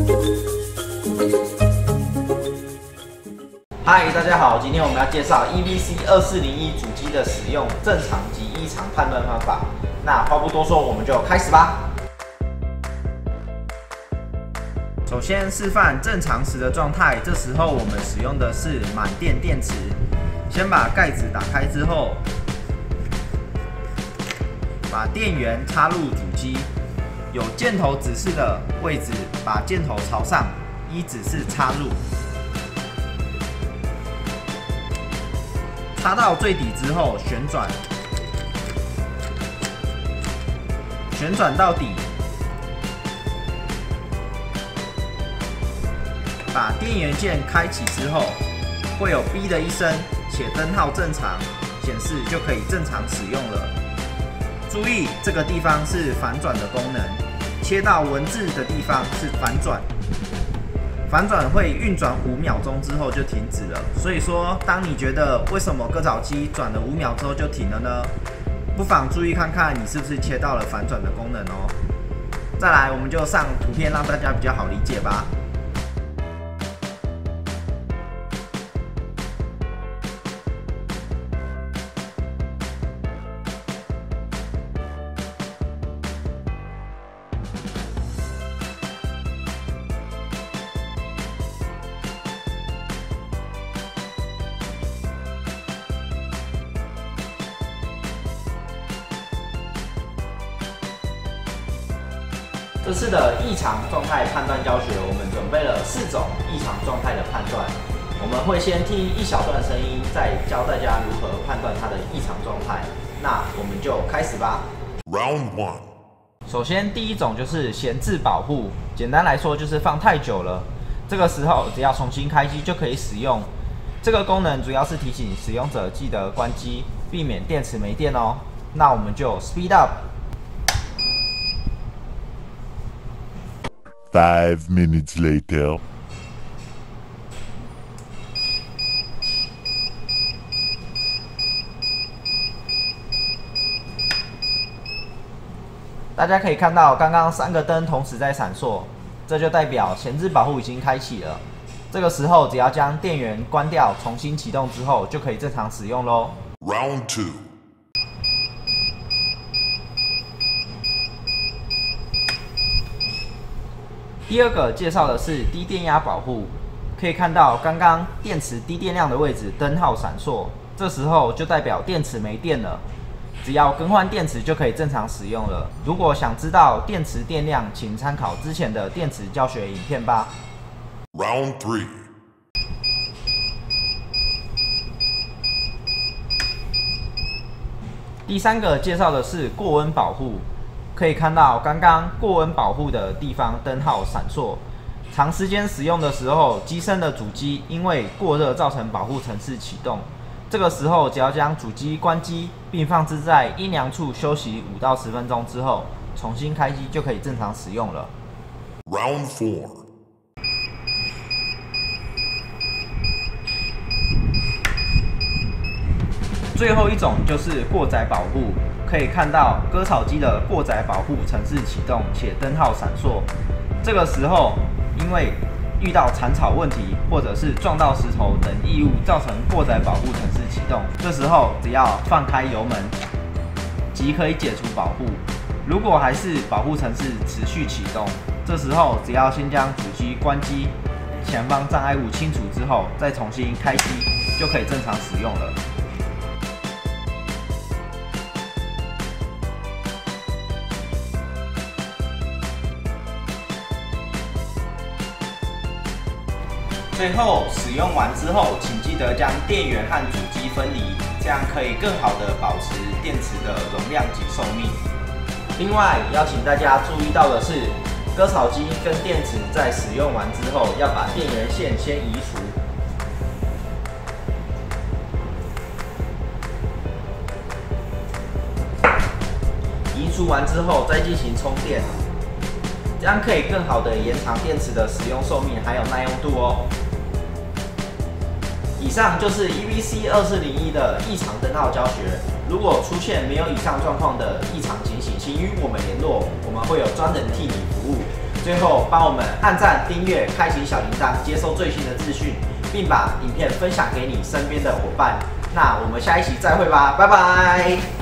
嗨，大家好，今天我们要介绍 EVC2401主机的使用正常及异常判断方法。那话不多说，我们就开始吧。首先示范正常时的状态，这时候我们使用的是满电电池。先把盖子打开之后，把电源插入主机，有箭头指示的位置，把箭头朝上，依指示插入。插到最底之后旋转，旋转到底，把电源键开启之后，会有哔的一声，且灯号正常显示，就可以正常使用了。注意这个地方是反转的功能，切到文字的地方是反转。反转会运转5秒钟之后就停止了，所以说，当你觉得为什么割草机转了5秒之后就停了呢？不妨注意看看你是不是切到了反转的功能哦。再来，我们就上图片让大家比较好理解吧。这次的异常状态判断教学，我们准备了4种异常状态的判断。我们会先听一小段声音，再教大家如何判断它的异常状态。那我们就开始吧。Round 1。首先，第一种就是闲置保护，简单来说就是放太久了。这个时候只要重新开机就可以使用。这个功能主要是提醒使用者记得关机，避免电池没电哦。那我们就 speed up。 5 minutes later. 大家可以看到，刚刚3个灯同时在闪烁，这就代表闲置保护已经开启了。这个时候只要将电源关掉，重新启动之后，就可以正常使用咯。 Round 2。 第二个介绍的是低电压保护，可以看到刚刚电池低电量的位置灯号闪烁，这时候就代表电池没电了，只要更换电池就可以正常使用了。如果想知道电池电量，请参考之前的电池教学影片吧。 Round 3。 第3个介绍的是过温保护。可以看到，刚刚过温保护的地方灯号闪烁。长时间使用的时候，机身的主机因为过热造成保护程式启动。这个时候，只要将主机关机，并放置在阴凉处休息5到10分钟之后，重新开机就可以正常使用了。 Round 4。 最后一种就是过载保护。可以看到割草机的过载保护程式启动，且灯号闪烁。这个时候，因为遇到铲草问题，或者是撞到石头等异物，造成过载保护程式启动。这时候只要放开油门，即可以解除保护。如果还是保护程式持续启动，这时候只要先将主机关机，前方障碍物清除之后，再重新开机，就可以正常使用了。最后使用完之后，请记得将电源和主机分离，这样可以更好的保持电池的容量及寿命。另外，要请大家注意到的是，割草机跟电池在使用完之后，要把电源线先移除。移除完之后再进行充电，这样可以更好的延长电池的使用寿命还有耐用度哦。以上就是 EVC2401的异常灯号教学。如果出现没有以上状况的异常情形，请与我们联络，我们会有专人替你服务。 最后帮我们按赞、订阅、开启小铃铛，接收最新的资讯，并把影片分享给你身边的伙伴。那我们下一期再会吧，拜拜。